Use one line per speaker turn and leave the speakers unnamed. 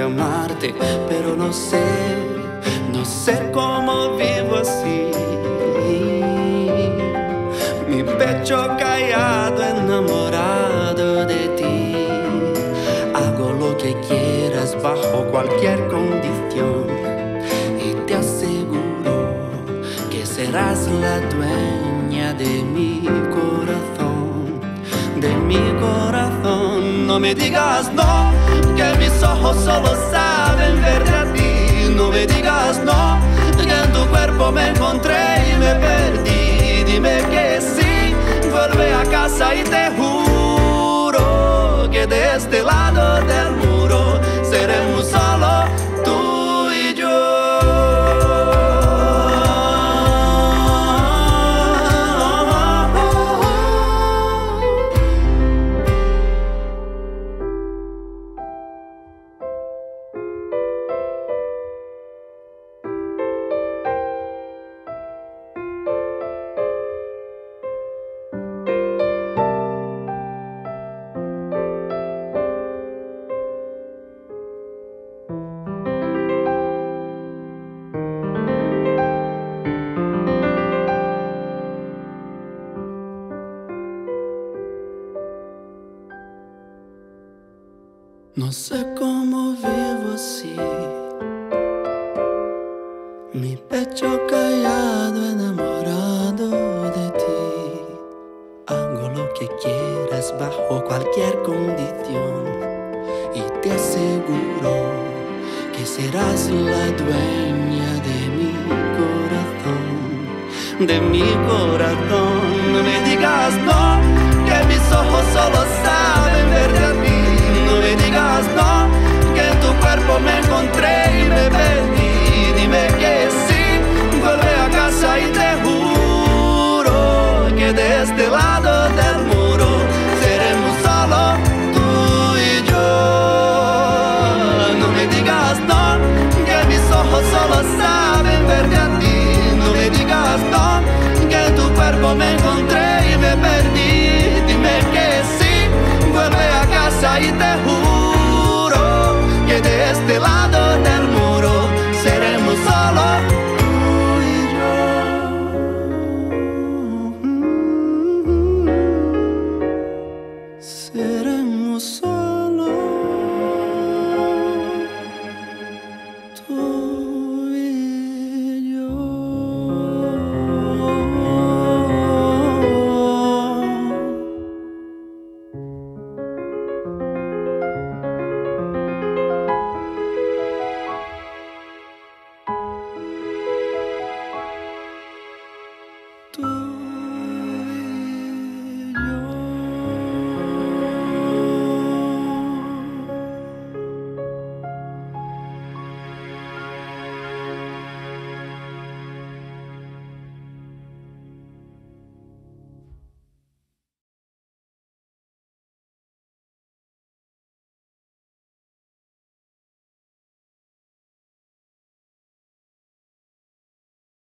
amarte, pero no sé cómo vivo así. Mi pecho callado, enamorado de ti. Hago lo que quieras bajo cualquier condición y te aseguro que serás la dueña de mi corazón, de mi corazón. No me digas no, que mis ojos solo saben verte a ti. No me digas no, que en tu cuerpo me encontré y me perdí. Dime que sí, vuelve a casa y te juro que de este lado del muro seremos solo tú y yo. No sé cómo vivo así, mi pecho callado, enamorado de ti. Hago lo que quieras bajo cualquier condición y te aseguro que serás la dueña de mi corazón, de mi corazón. No me digas no, que mis ojos solo saben verte a ti. No me digas no, que en tu cuerpo me encontré y me perdí. Dime que sí, vuelve a casa y te juro que de este lado del muro seremos solo tú y yo. No me digas no, que mis ojos solo saben verte a ti. No me digas no, que en tu cuerpo me encontré y me perdí. Dime que sí, vuelve a casa y te juro que de este lado del muro seremos solo tú y yo. Seremos